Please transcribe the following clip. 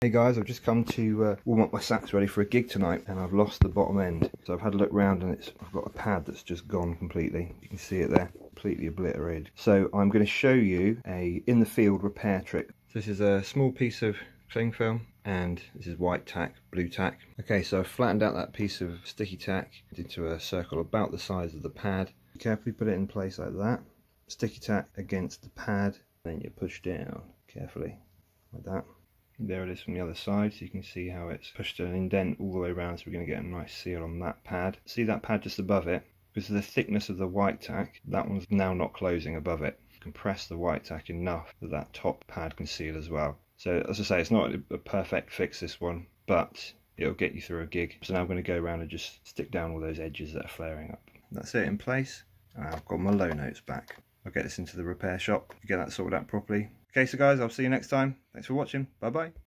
Hey guys, I've just come to warm up my sax ready for a gig tonight, and I've lost the bottom end. So I've had a look round and I've got a pad that's just gone completely. You can see it there, completely obliterated. So I'm going to show you a in the field repair trick. So this is a small piece of cling film and this is white tack, blue tack. Okay, so I've flattened out that piece of sticky tack into a circle about the size of the pad. Carefully put it in place like that. Sticky tack against the pad, then you push down carefully like that. There it is from the other side, so you can see how it's pushed an indent all the way around, so we're going to get a nice seal on that pad. See that pad just above it? Because of the thickness of the white tack, that one's now not closing above it. Compress the white tack enough that that top pad can seal as well. So as I say, it's not a perfect fix, this one, but it'll get you through a gig. So now I'm going to go around and just stick down all those edges that are flaring up. That's it in place. I've got my low notes back. I'll get this into the repair shop to get that sorted out properly. Okay, so guys, I'll see you next time. Thanks for watching. Bye bye.